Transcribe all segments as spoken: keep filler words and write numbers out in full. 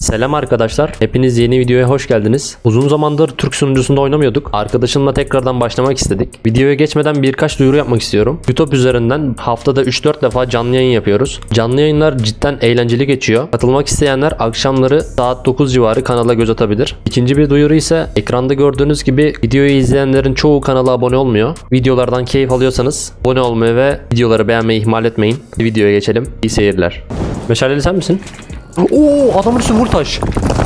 Selam arkadaşlar. Hepiniz yeni videoya hoş geldiniz. Uzun zamandır Türk sunucusunda oynamıyorduk. Arkadaşımla tekrardan başlamak istedik. Videoya geçmeden birkaç duyuru yapmak istiyorum. YouTube üzerinden haftada üç dört defa canlı yayın yapıyoruz. Canlı yayınlar cidden eğlenceli geçiyor. Katılmak isteyenler akşamları saat dokuz civarı kanala göz atabilir. İkinci bir duyuru ise ekranda gördüğünüz gibi videoyu izleyenlerin çoğu kanala abone olmuyor. Videolardan keyif alıyorsanız abone olmayı ve videoları beğenmeyi ihmal etmeyin. Videoya geçelim. İyi seyirler. Meşaleli sen misin? Oo, adamın üstü vur taş.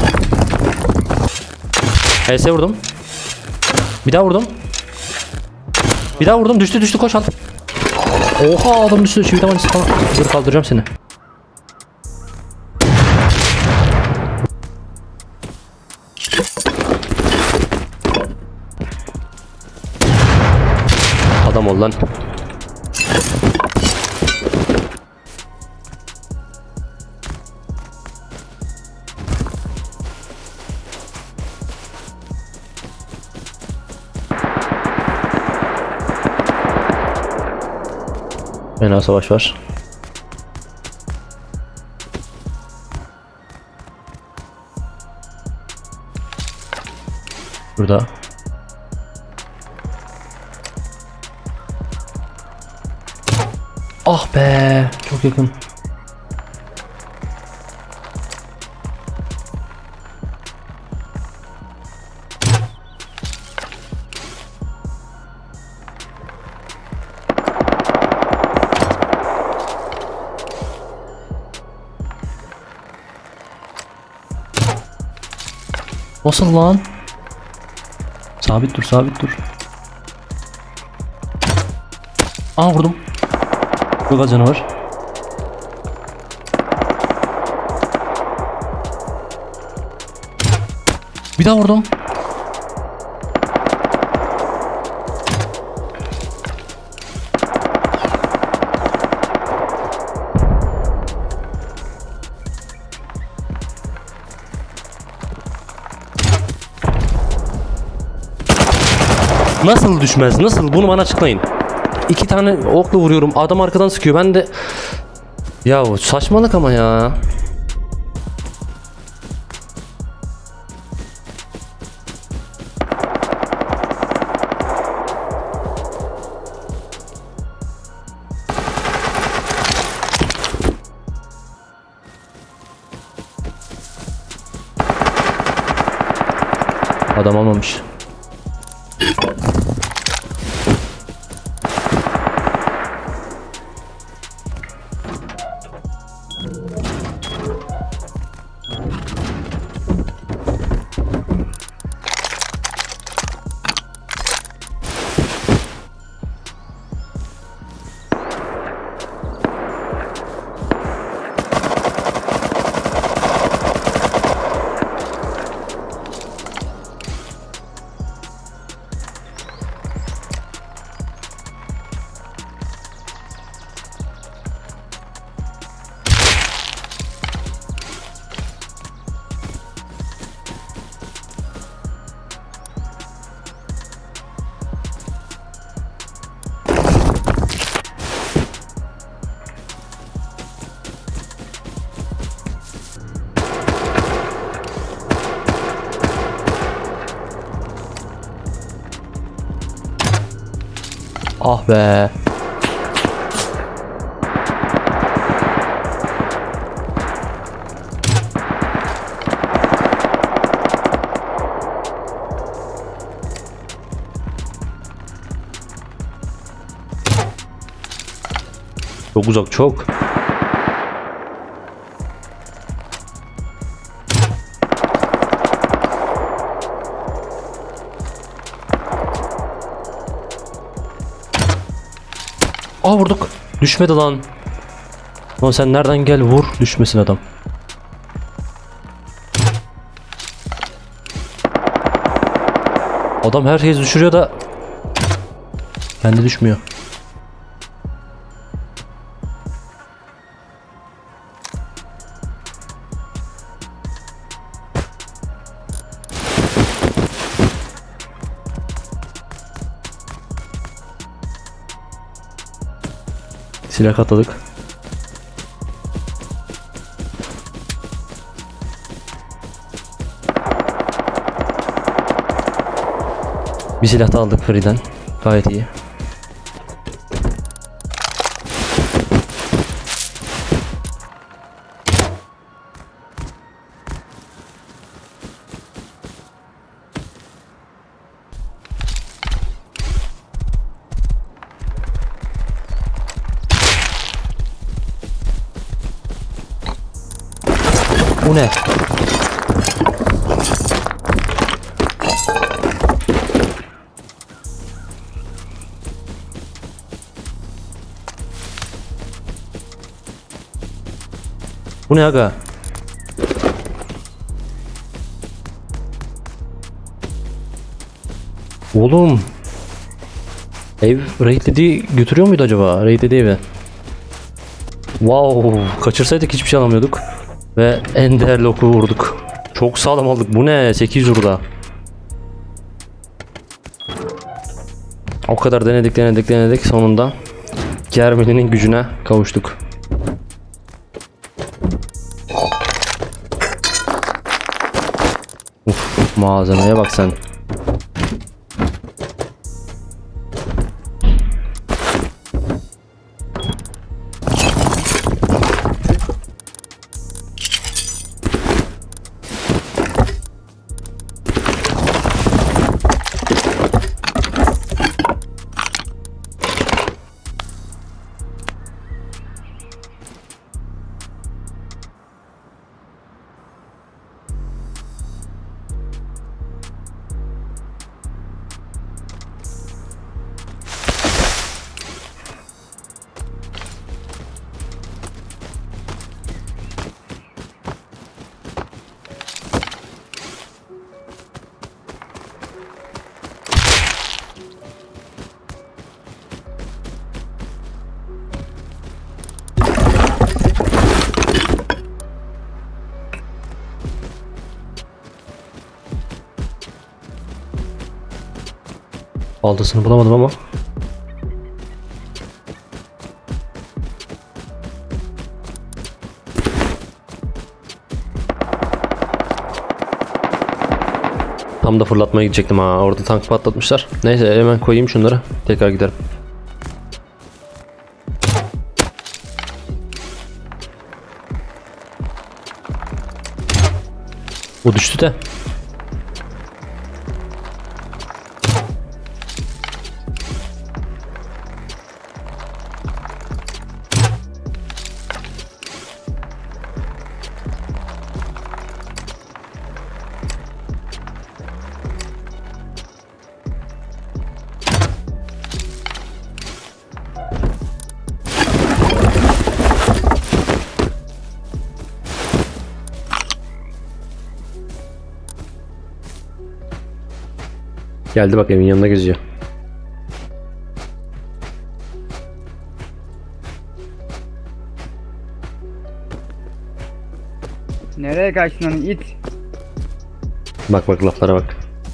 H S vurdum. Bir daha vurdum. Bir daha vurdum. Düştü düştü koş al. Oha, adam düştü. Şimdi tamam falan. Dur, kaldıracağım seni. Adam ol lan. Fena savaş var. Burada. Ah be, çok yakın. Nasıl lan? Sabit dur, sabit dur. Aa, vurdum. Çok az canı var. Bir daha vurdum. Nasıl düşmez? Nasıl? Bunu bana açıklayın. İki tane okla vuruyorum. Adam arkadan sıkıyor. Ben de... Ya saçmalık ama ya. Adam almamış. Ah be. Çok uzak, çok. Aa, vurduk. Düşmedi lan. Lan sen nereden gel, vur düşmesin adam. Adam herkes düşürüyor da kendi düşmüyor. Silah katladık. Bir silah da aldık Free'den. Gayet iyi. Bu ne? Bu ne aga? Oğlum. Ev raidlediği götürüyor muydu acaba? Raidlediği evi. Wow. Kaçırsaydık hiçbir şey alamıyorduk. Ve en değerli oku vurduk. Çok sağlam aldık. Bu ne? sekiz yüz burada. O kadar denedik denedik denedik. Sonunda Germeli'nin gücüne kavuştuk. Uf, malzemeye bak sen. Baldasını bulamadım ama. Tam da fırlatmaya gidecektim ha. Orada tank patlatmışlar. Neyse hemen koyayım şunları. Tekrar giderim. Bu düştü de. Geldi bak, evin yanına geziyor. Nereye kaçtın lan it? Bak bak, laflara bak.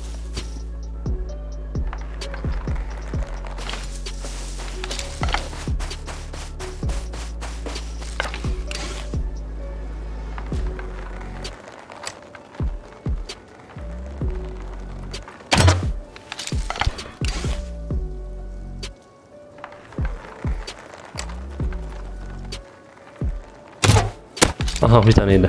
Aha, bir taneydi.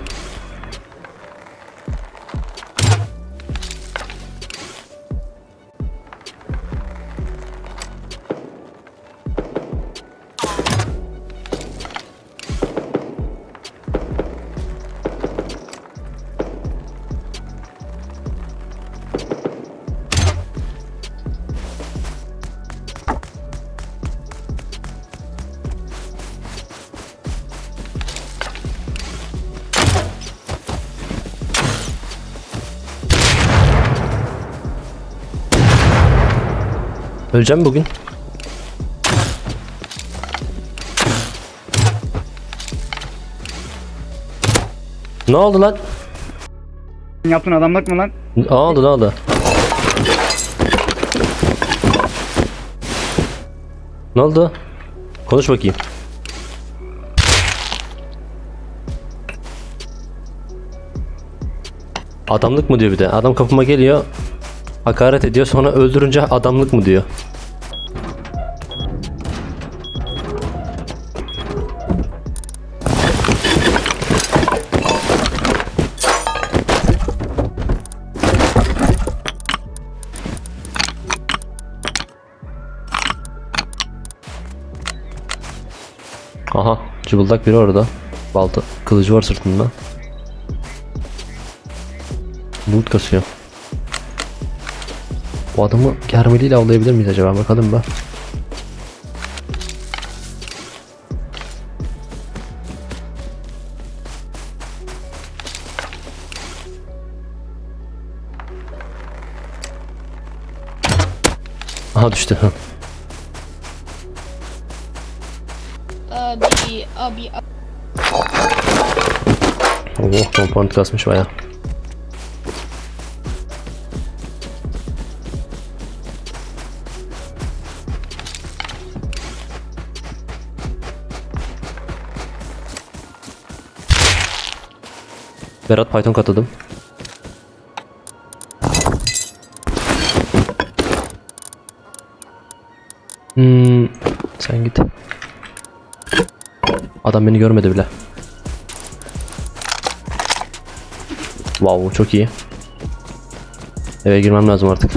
Öleceğim bugün. Ne oldu lan? Yaptığın adamlık mı lan? Ne oldu ne oldu? Ne oldu? Konuş bakayım. Adamlık mı diyor bir de. Adam kapıma geliyor. Hakaret ediyor, sonra öldürünce adamlık mı diyor. Aha, cıbıldak biri orada. Balta, kılıcı var sırtında. Loot kasıyor. Bu adamı germeliyle avlayabilir miyiz acaba? Bakalım be. Aha düştü. Abi abi abi. Oh, komponent kasmış baya. Berat Python katladım. Hmm, sen git. Adam beni görmedi bile. Wow, çok iyi. Eve girmem lazım artık.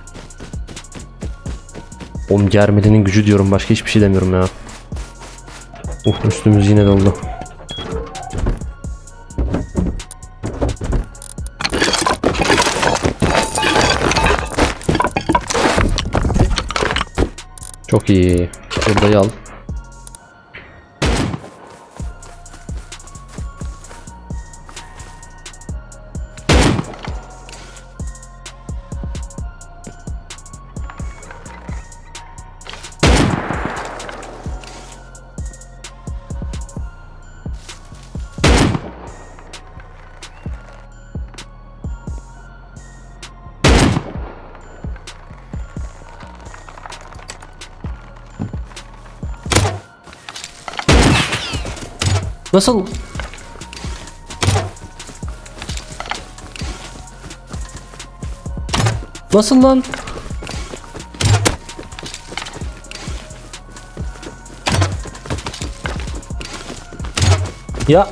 Oğlum germelinin gücü diyorum, başka hiçbir şey demiyorum ya. Uh, üstümüz yine doldu. Çok iyi. Buradayı al. Nasıl? Nasıl lan? Ya.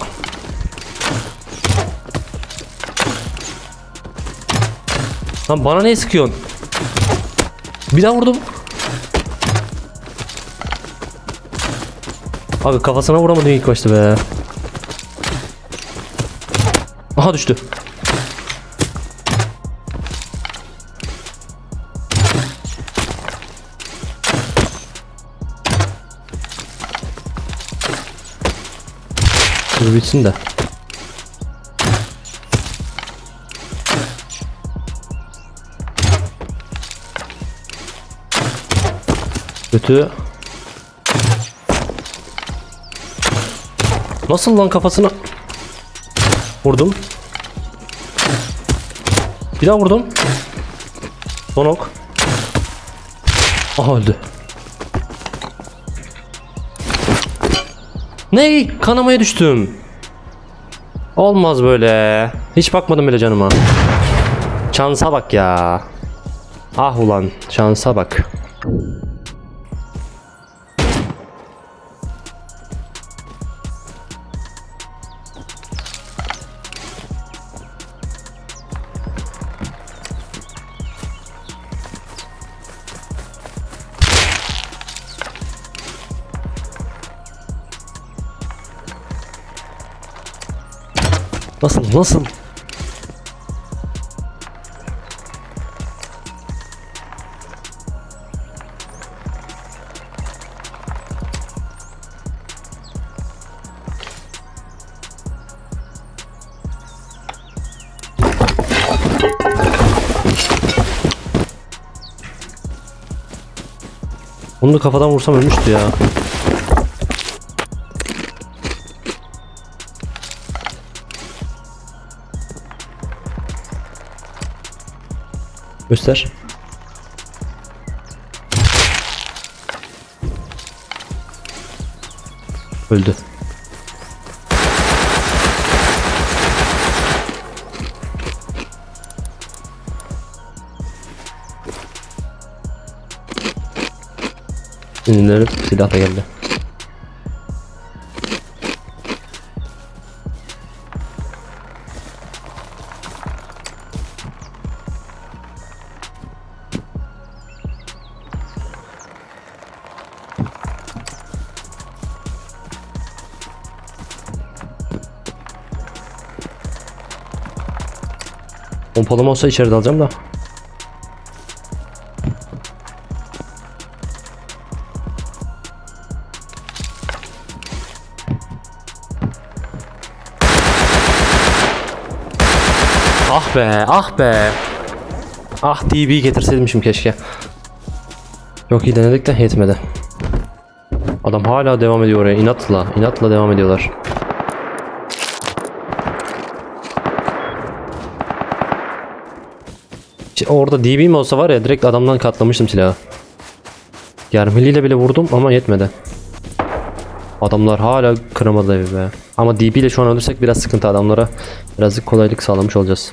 Lan bana ne sıkıyorsun? Bir daha vurdum. Abi kafasına vuramadım ilk başta be. Aha düştü. Dur bitsin de. Kötü. Nasıl lan kafasına? Vurdum. Bir daha vurdum. Son ok. Aha öldü. Ne? Kanamaya düştüm. Olmaz böyle. Hiç bakmadım bile canıma. Şansa bak ya. Ah ulan, şansa bak. Nasıl nasıl? Onu da kafadan vursam ölmüştü ya. Göster. Öldü. İndirip silah da geldi. Pompalım olsa içeri dalacağım da. Ah be, ah be. Ah D B'yi getirseydim keşke. Çok iyi denedik de yetmedi. Adam hala devam ediyor oraya. İnatla, inatla devam ediyorlar. Orada D B mi olsa var ya, direkt adamdan katlamıştım silahı. Germeliyle bile vurdum ama yetmedi. Adamlar hala kıramadı evi be. Ama D B ile şu an ölürsek biraz sıkıntı, adamlara birazcık kolaylık sağlamış olacağız.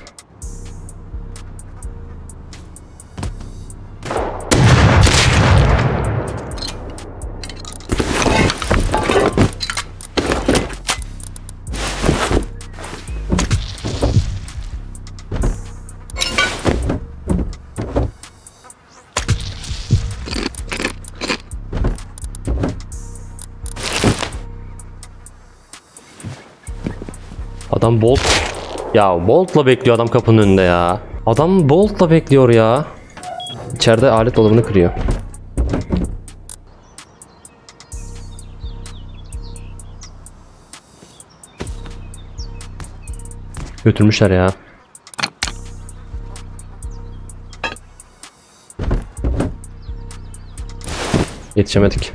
Adam Bolt. Ya Bolt'la bekliyor adam kapının önünde ya. Adam Bolt'la bekliyor ya. İçeride alet dolabını kırıyor. Götürmüşler ya. Yetişemedik.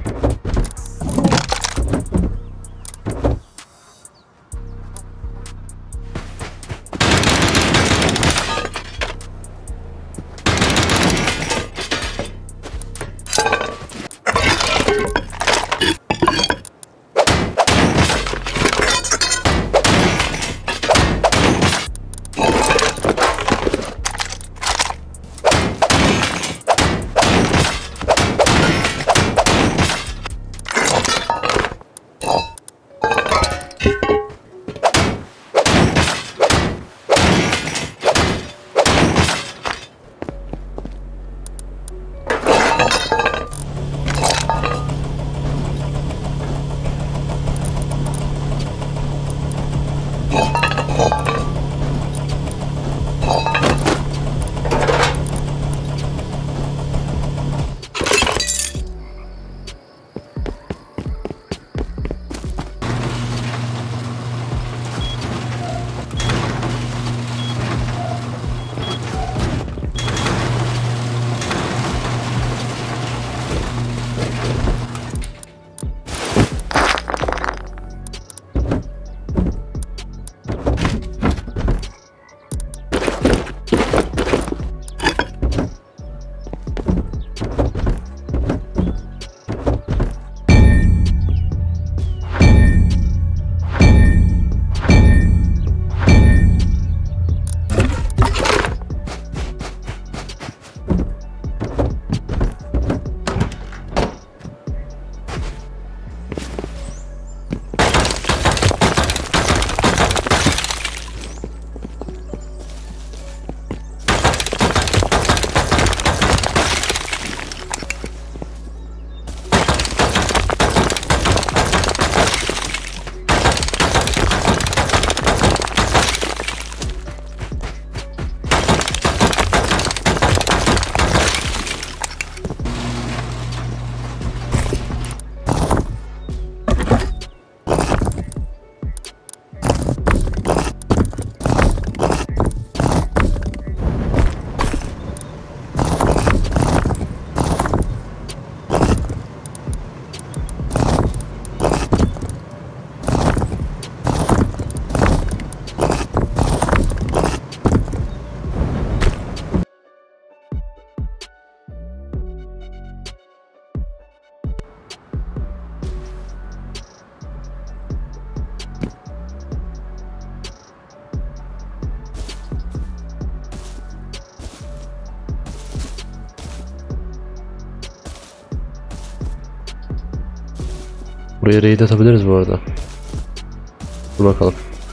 Buraya raid atabiliriz bu arada. Dur bakalım.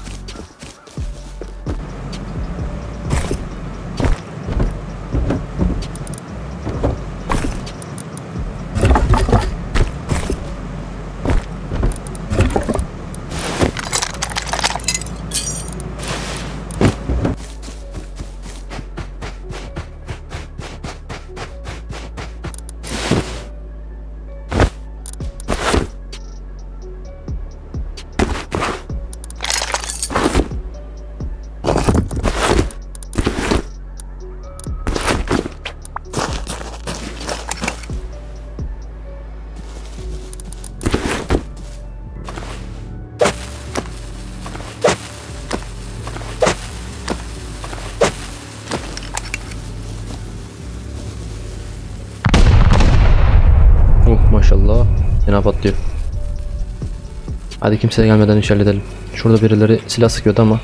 Uh maşallah. Fena patlıyor. Hadi kimse gelmeden iş halledelim. Şurada birileri silah sıkıyordu ama.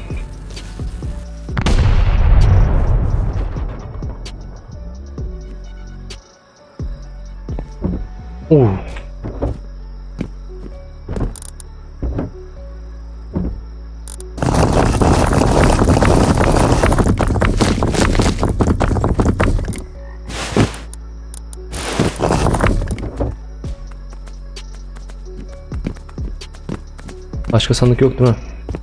Uh. Başka sandık yok değil mi?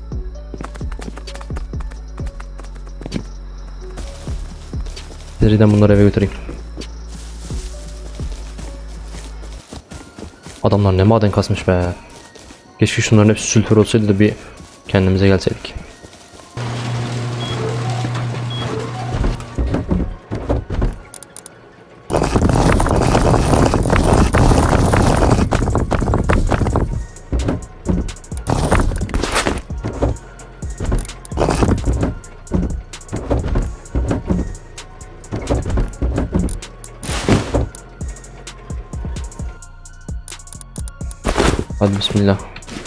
Seriden bunları eve götüreyim. Adamlar ne maden kasmış be. Keşke şunların hepsi sülfür olsaydı da bir kendimize gelseydik. Hadi bismillah.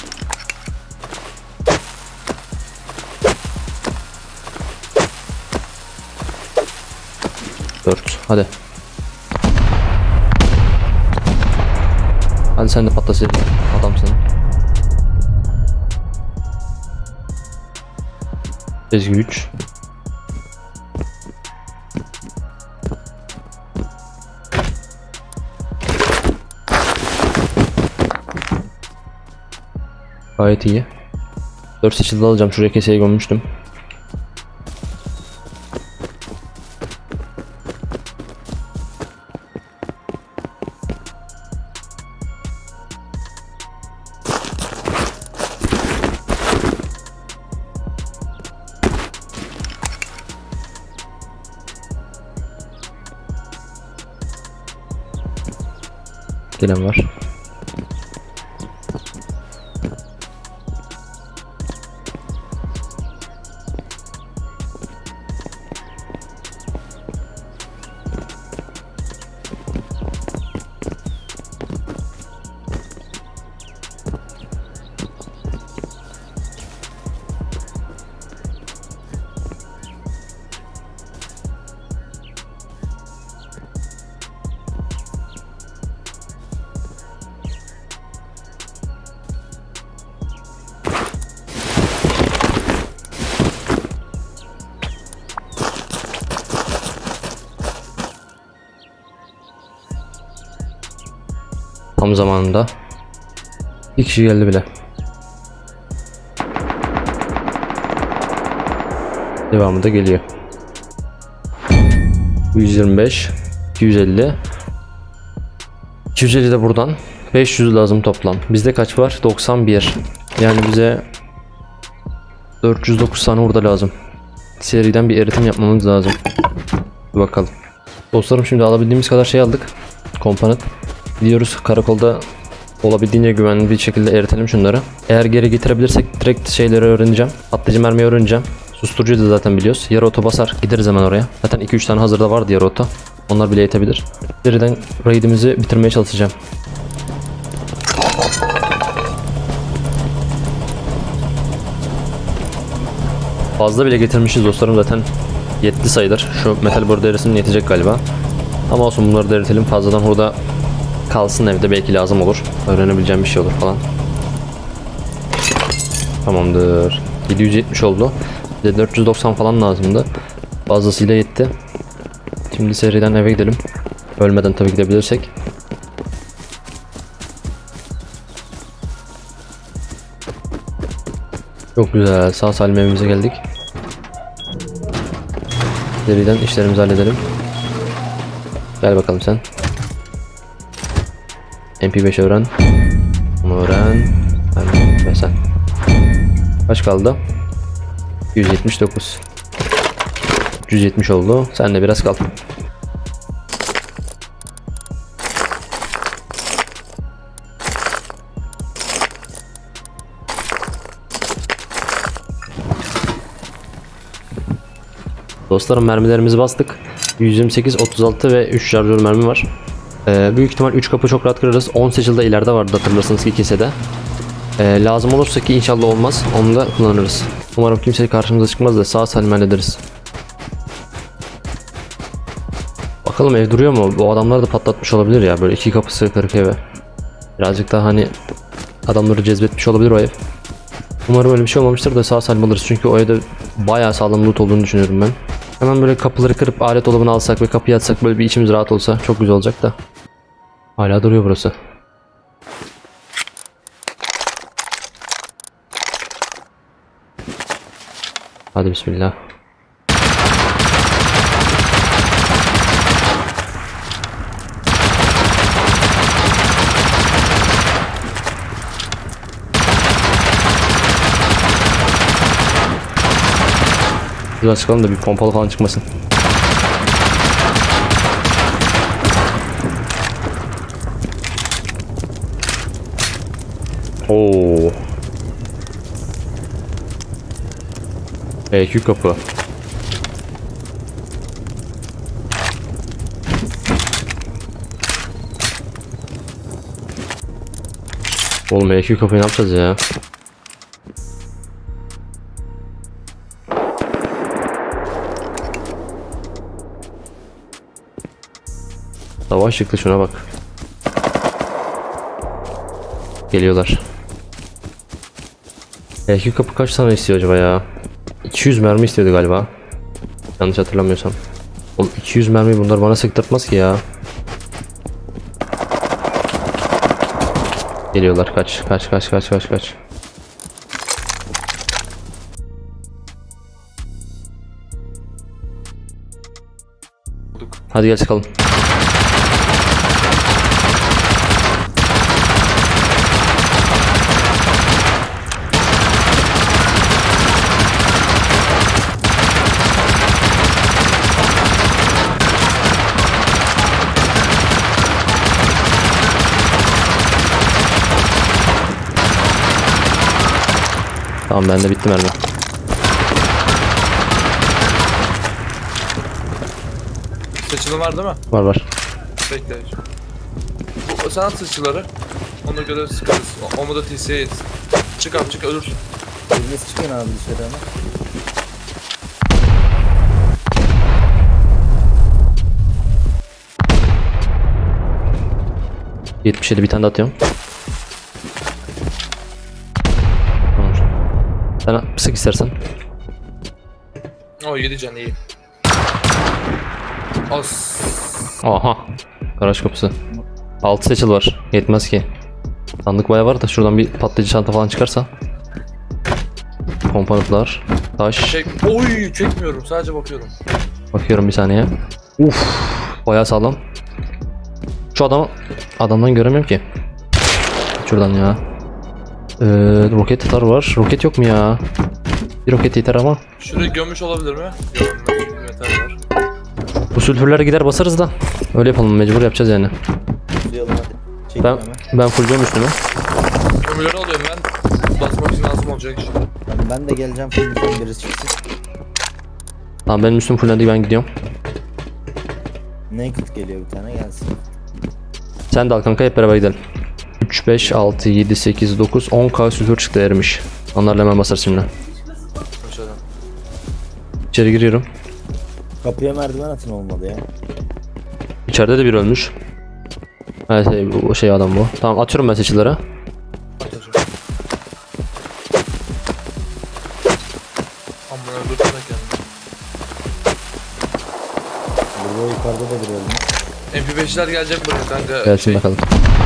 Dört. Hadi. Hadi sen de patlasın. Adamsın. Ezgi üç. Gayet iyi. dört seçildi alacağım. Şuraya keseye gömmüştüm. Gelen var. Tam zamanında. Bir kişi geldi bile. Devamı da geliyor. yüz yirmi beş, iki yüz elli. iki yüz elli de buradan. beş yüz lazım toplam. Bizde kaç var? doksan bir. Yani bize dört yüz dokuz tane burada lazım. Seriden bir eritim yapmamız lazım. Bir bakalım. Dostlarım şimdi alabildiğimiz kadar şey aldık. Komponent. Gidiyoruz karakolda olabildiğince güvenli bir şekilde eritelim şunları. Eğer geri getirebilirsek direkt şeyleri öğreneceğim. Patlayıcı mermiyi öğreneceğim. Susturucuyu da zaten biliyoruz. Yarı oto basar gideriz hemen oraya. Zaten iki üç tane hazırda var yarı oto. Onlar bile yetebilir. Seriden raidimizi bitirmeye çalışacağım. Fazla bile getirmişiz dostlarım, zaten yetti sayılır. Şu metal boru derisinin yetecek galiba. Ama olsun, bunları da eritelim. Fazladan hurda kalsın evde, belki lazım olur. Öğrenebileceğim bir şey olur falan. Tamamdır. yedi yüz yetmiş oldu. Bir de dört yüz doksan falan lazımdı. Fazlasıyla yetti. Şimdi seriden eve gidelim. Ölmeden tabii gidebilirsek. Çok güzel. Sağ salim evimize geldik. Seriden işlerimizi halledelim. Gel bakalım sen. M P beş öğren. Onu öğren. Ben ve sen. Kaç kaldı? yüz yetmiş dokuz. yüz yetmiş oldu. Sen de biraz kal. Dostlarım mermilerimizi bastık. yüz yirmi sekiz, otuz altı ve üç şarjör mermi var. Ee, büyük ihtimal üç kapı çok rahat kırarız. on seçilde ileride vardı hatırlarsınız ki kesede. Ee, lazım olursa ki inşallah olmaz. Onu da kullanırız. Umarım kimse karşımıza çıkmaz da sağ salim hallederiz. Bakalım ev duruyor mu? Bu adamlar da patlatmış olabilir ya. Böyle iki kapısı kırık eve. Birazcık daha hani adamları cezbetmiş olabilir o ev. Umarım öyle bir şey olmamıştır da sağ salim alırız. Çünkü o evde bayağı sağlam loot olduğunu düşünüyorum ben. Hemen böyle kapıları kırıp alet dolabını alsak ve kapıyı açsak böyle bir içimiz rahat olsa çok güzel olacak da. Hala duruyor burası. Hadi bismillah. Güzel çıkalım da bir pompalı falan çıkmasın. Oo. E Q kapı. Oğlum E Q kapıyı ne yapacağız ya? Savaş çıktı, şuna bak. Geliyorlar. E Q kapı kaç tane istiyor acaba ya? iki yüz mermi istiyordu galiba. Yanlış hatırlamıyorsam. Oğlum iki yüz mermi bunlar bana sıktırtmaz ki ya. Geliyorlar, kaç kaç kaç kaç kaç kaç. Hadi gel çıkalım. Tamam, bende bitti mermi. Sıçılı var değil mi? Var var. Bekle. Bu, sen at sıçıları. Ona göre sıkarız. O, o da T C'ye yetsin. Çık abi, çık, ölürsün. Biriniz çıkın abi dışarı ama. yetmiş yedi, bir tane de atıyorum. Tamam. Sen sık istersen. O yedi can, iyi. As. Aha. Garaj kapısı. altı seçil var. Yetmez ki. Sandık bayağı var da şuradan bir patlayıcı çanta falan çıkarsa. Komponentler. Taş. Çek. Oy, çekmiyorum, sadece bakıyorum. Bakıyorum bir saniye. Uf. Bayağı sağlam. Şu adamı adamdan göremiyorum ki. Şuradan ya. Ee, roket atar var. Roket yok mu ya? Bir roket yeter ama. Şurayı gömmüş olabilir mi? Gömmüş. Metal var. Bu sülfürlere gider basarız da. Öyle yapalım, mecbur yapacağız yani. Uzayalım hadi. Çekin Ben hemen. ben fullcam üstüme. Kömürleri alıyorum ben. Basmak için lazım olacak işte. Tamam, ben de geleceğim. Filmden birisi çıksın. Tamam, benim üstüm fullendi, ben gidiyorum. Naked geliyor bir tane, gelsin. Sen de al kanka, hep beraber gidelim. üç, beş, altı, yedi, sekiz, dokuz, on K sülfür çıktı, erimiş. Onlarla hemen basarız şimdi. Aşağıdan. İçeri giriyorum. Kapıya merdiven atın, olmadı ya. İçeride de bir ölmüş. Evet, şey, o şey adam bu. Tamam, atıyorum ben seçilere. Atacağım. Burada yukarıda da bir ölmüş. M P beşler gelecek buraya kanka. Gelsin Şey, bakalım.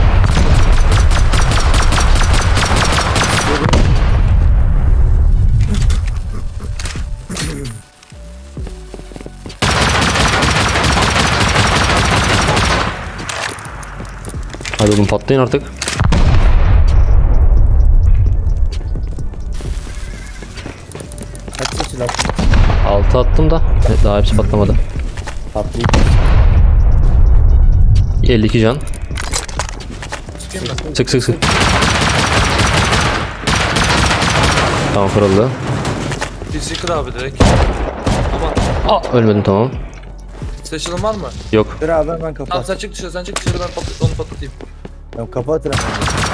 Hadi oğlum patlayın artık. Kaç seçil attın? altı attım da daha hepsi patlamadı. Patlayıp. elli iki can. Sıkayım mı? Sık sık sık. Tamam kırıldı. T C kır abi direkt. Aman. Aa ölmedim tamam. Seçilim var mı? Yok. Dur abi hemen Tamam kapat. sen çık dışarı sen çık dışarı ben patlat onu patlatayım. Tamam kapat hemen.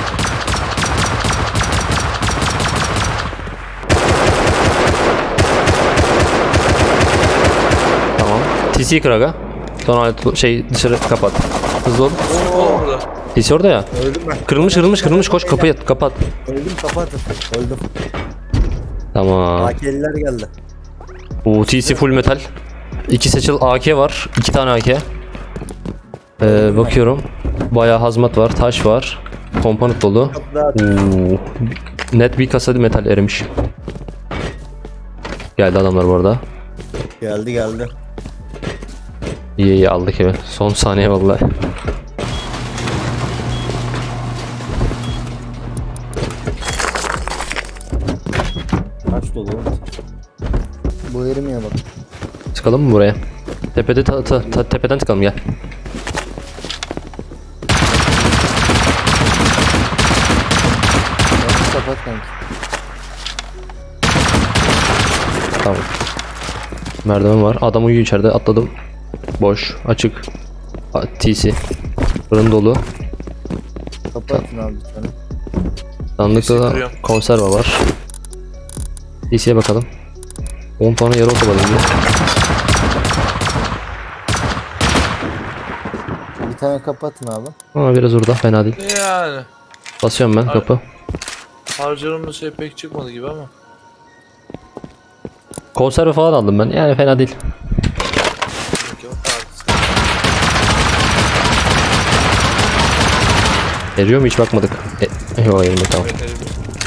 Tamam. T C kır aga. Sonra şey dışarı kapat. Hızlı ol. Oo burada. T C orada ya. Öldüm ben. Kırılmış kırılmış kırılmış koş kapıyı at, kapat. Öldüm kapatın. Öldüm. Tamam. A K'liler geldi. Bu T C full metal. İki seçil A K var. İki tane A K. Ee, bakıyorum. Bayağı hazmat var. Taş var. Komponent dolu. Kapı daha Oo. Net bir kasa metal erimiş. Geldi adamlar bu arada. geldi geldi. İyi iyi aldık eve. Son saniye vallahi. Kaç dolu? Bu erimiye bak. Çıkalım mı buraya? Tepede ta, ta, ta- tepeden çıkalım gel. Kapat kanki. Tamam. Merdiven var. Adam uyuyor içeride. Atladım. Boş. Açık. A- T C. Fırın dolu. Kapatın abi bir tane. Sandıkta da kırıyorum. konserve var. T C'ye bakalım. on tane yarı otobalım diyor. Bir tane kapatın abi. Ama biraz orada fena değil. Yani. Basıyorum ben kapı. Harcarımda şey pek çıkmadı gibi ama. Konserve falan aldım ben. Yani fena değil. Peki, o tarz. Eriyor mu hiç bakmadık. E, yok erimde tamam. Evet, evet.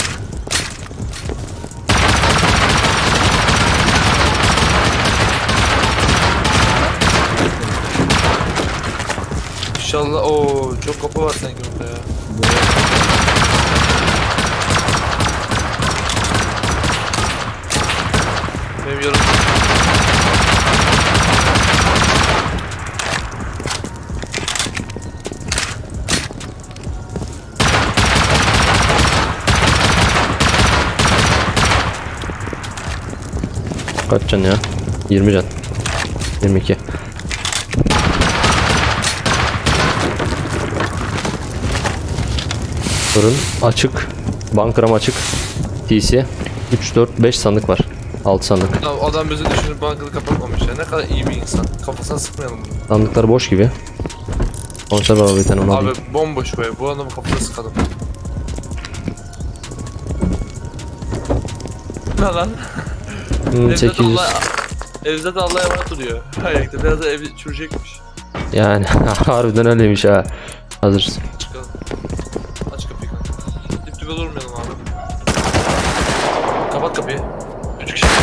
İnşallah o çok kapı var sanki burada ya. Benim yarım. Kaç can ya? yirmi can. yirmi iki. Fırın açık. Bankram açık. T C. üç dört beş sandık var. altı sandık. Adam, adam bizi düşünüp bankada kapatmamış ya. Ne kadar iyi bir insan. Kafasına sıkmayalım bunu. Sandıklar boş gibi. Konserve var bir tane onu Abi alayım. bomboş be. Bu adamın kafasına sıkalım. Ne lan? Hmm, Evde de sekiz yüz. Allah, evde de Allah'a emanet duruyor. Ayakta biraz da ev çürüyecekmiş. Yani harbiden öyleymiş ha. Hazırsın. Çıkalım. Aç kapıyı kanka. Dip dibe durmayalım abi. Kapat kapıyı. Üç kişi.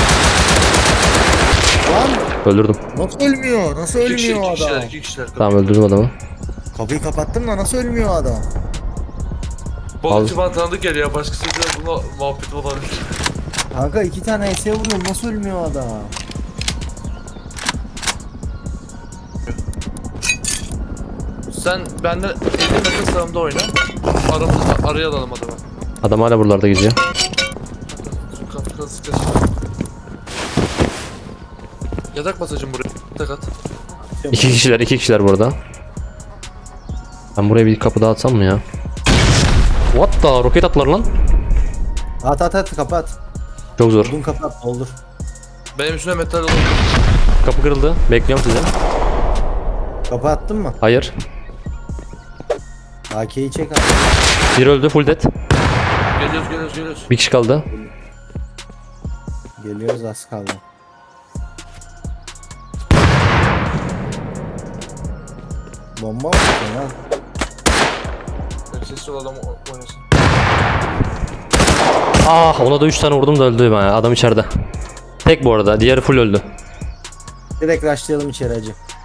Lan Öldürdüm. nasıl ölmüyor? Nasıl İki kişi, ölmüyor iki adam? kişiler, iki kişiler. Tamam öldürdüm adamı. Kapıyı kapattım da nasıl ölmüyor adam? Balıkçı bana tanıdık geliyor ya. Başkasıyla bununla muhabbet olabilir. Kanka iki tane S'ye vuruyorum nasıl ölmüyor adam? Sen benden elli metre sağımda oyna. Aramızda araya alalım adamı. Adam hala buralarda geziyor. Sıkı sıkı sıkı. Yatak basacağım buraya. Yatak at. İki kişiler, iki kişiler burada. Ben buraya bir kapı daha atsam mı ya? What the? Roket attılar lan. At at at kapat. Çok zor. Odun kapat doldur. Benim üstüne metal olur. Kapı kırıldı. Bekliyorum sizi. Kapı attın mı? Hayır. A K'yi çek abi. Bir öldü. Full dead. Geliyoruz geliyoruz geliyoruz. Bir kişi kaldı. Geliyoruz az kaldı. Bomba mı atıyorsun lan? Sessiz ol adam o- oynasın. Ah, ona da üç tane vurdum da öldü ya. Adam içeride. Tek bu arada. Diğeri full öldü. Direkt rushlayalım içeri hacı.